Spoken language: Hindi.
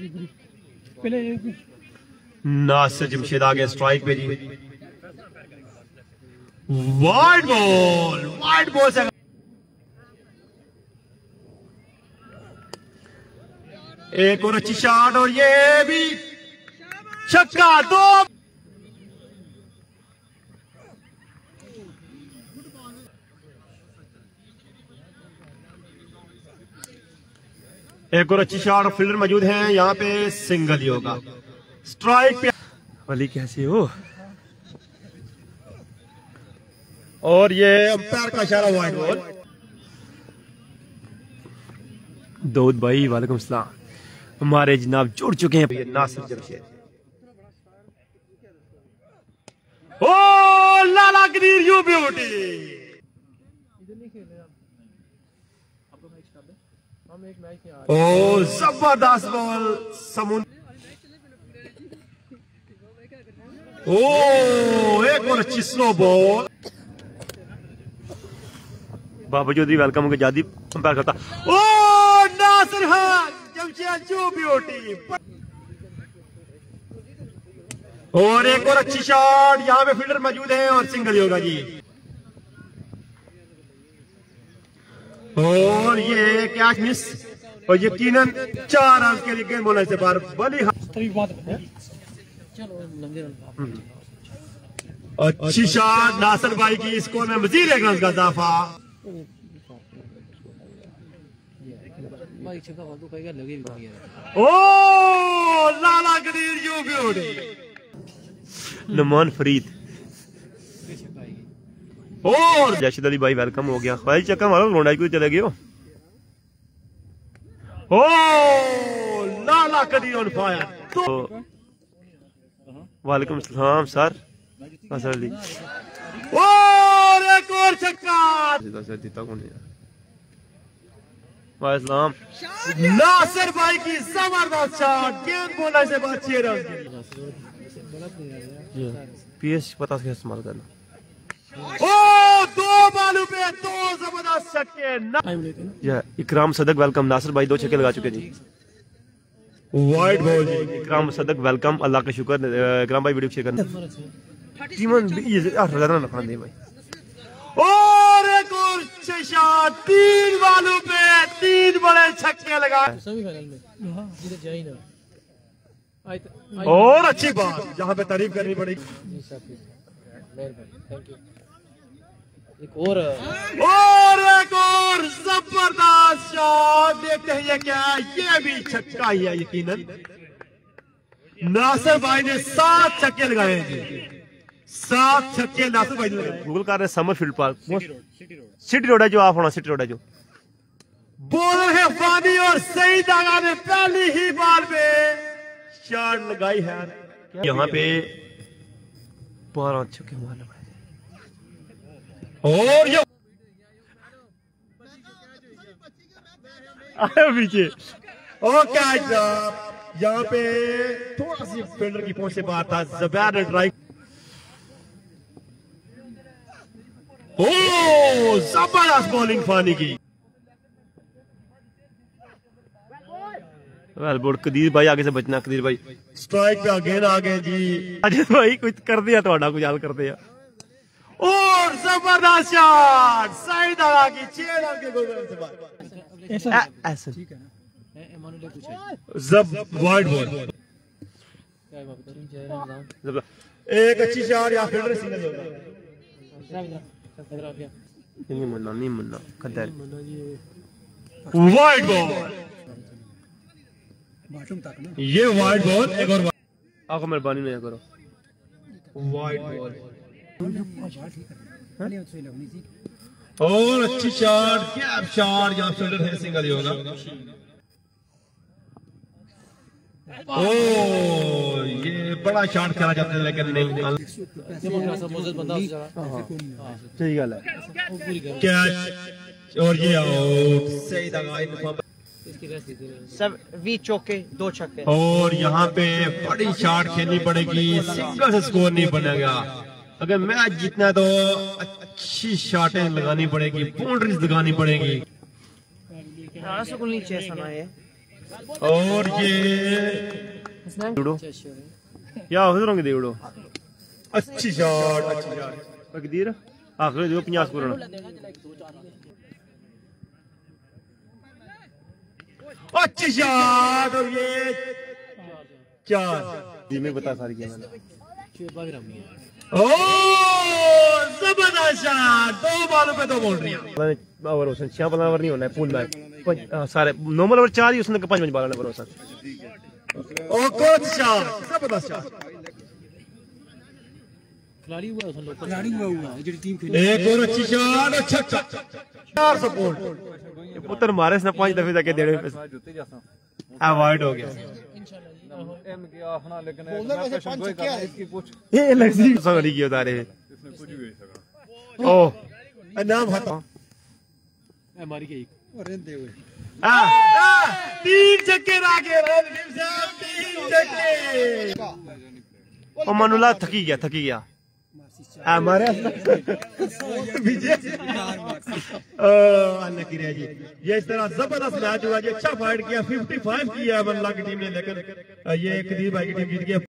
नासिर जमशेद आ गया स्ट्राइक पे जी। वाइड बॉल से एक और अच्छी शॉट और ये भी छक्का। दो एक और अच्छी शॉट, फील्डर मौजूद हैं यहाँ पे, सिंगल ही होगा। स्ट्राइक पे वली कैसे हो, और ये अंपायर का इशारा, वाइड बॉल। दाऊद भाई वालेकुम सलाम, हमारे जनाब जुड़ चुके हैं नासिर जमशेद। ओ लाला ग्रीन यू ब्यूटी, ओ जबरदस्त बॉल समुद्र। ओ एक और अच्छी slow ball. Baba Chaudhary welcome होंगे, जादी अंपायर करता। ओ नासिर जमशेद यू ब्यूटी, और एक और अच्छी शॉट, यहाँ पे फील्डर मौजूद है और सिंगल ही होगा जी। और ये कैच मिस, और यकीनन 4 रन के लिए गेंद बोलने से बाहर। बली अच्छी शॉट नासिर भाई की, स्कोर में मजीद 1 रन का इजाफा। ओ Lala Green you beauty, Numan Farid और जैशिद अली भाई वेलकम हो गया। ख्वाहिश चक्कर मारो, लोंडाई को चले गए हो। ओ लाला कदी ऑन फायर। तो वालेकुम सलाम सर अली, और एक और छक्का। वालेकुम नासिर भाई की जबरदस्त शॉट, गेंद बोलने से बाद 6 रन। पीएस पता से इस्तेमाल करना। ओ 2 बॉलों पे 2 जबरदस्त छक्के। इकराम सदक वेलकम, नासिर भाई 2 छक्के लगा चुके जी। वाइड बॉल जी, इकराम सदक वेलकम, अल्लाह का शुक्र। इकराम भाई वीडियो शेयर करना टीमन भाई। और एक और शॉट, 3 बॉलों पे 3 बड़े छक्के लगाए। और अच्छी बात, जहाँ पे तारीफ करनी पड़ेगी। एक और एक और जबरदस्त शॉट, देखते हैं ये क्या है। ये भी छक्का ही है यकीनन। नासिर भाई ने 7 छक्के लगाए हैं जी, 7 छक्के नासिर भाई ने लगाए। गूगल कर रहे Summer Field Park, City Road है जो, आप होना सिटी रोड है जो। बॉलर है फानी, और सईद आगा ने पहली ही बॉल पे शॉट लगाई है। यहाँ पे 12 छक्के मारने पड़े, और ये पीछे ओके। यहाँ पे थोड़ा सी फील्डर की पहुंच से बाहर था, ज़ुबैर ने ट्राई। ओ जबरदस्त बॉलिंग फानी की। वेल बोर्ड कदीर भाई आगे से बचना, कदीर भाई स्ट्राइक पे अगेन आ गए जी। अजीत भाई कुछ कर दिया, थोड़ा कुछ हाल कर दिया। और जबरदस्त शॉट, सईद आगा की 6 रन के गोल से बाहर। ऐसा ठीक है ना, जब वाइड बॉल, एक अच्छी शॉट, या फील्डर सिंगल होगा। नहीं मुन्ना खद्दार, वाइड बॉल, ये वाइड बॉल। एक और आपको मेहरबानी नहीं करो, वाइड बॉल। और अच्छी शॉट, गैप शॉट, यहाँ फील्डर है, सिंगल ही होगा। ओ ये बड़ा शॉट खेला जाता है लेकिन नहीं, सही गल है। कैच, और ये आउट। सही दगा सब 20 चौके 2 छक्के। और यहाँ पे बड़ी शॉट खेलनी पड़ेगी, सिंगल से स्कोर नहीं बनेगा। अगर मैच जीतना तो अच्छी शॉटें लगानी पड़ेगी, बाउंड्रीज लगानी पड़ेगी। नीचे सना है। और ये उड़ो या उधर होंगे दे उड़ो अच्छी शॉट मकदीर आखिर जो 50 पूरा अच्छी शॉट और ये 4 धीमे बता सारी गेम मैंने ओ जबरदस्त शॉट 2 बॉलों पे 2 बाउंड्रियां ओवर उसने 6 बॉल ओवर नहीं होना है फुल मैच सारे नॉर्मल ओवर 4 ही उसने 5 बॉल ने भरोसा ओ गुड शॉट जबरदस्त शॉट खिलाड़ी हुआ जेडी टीम खेली एक और अच्छी शॉट और छक्का 4 सपोर्ट पुत्र मारे इसने 5 दफे जाके देने पे अवॉइड हो गया एम के आखना लेकिन मैं क्वेश्चन कोई कर इसकी पूछ ये लग्जरी सॉरी की उतारे इसने कुछ भी सका ओ नाम हटा हमारी के और रहते हुए 3 छक्के लागे रणदीप साहब 3 छक्के ओ मनुला थकी गया हमारे विजय अल्लाह की रह जी ये इस तरह जबरदस्त मैच हुआ जी अच्छा फाइट किया 55 किया मनला की टीम ने लेकिन ये कदीर भाई की टीम जीत गया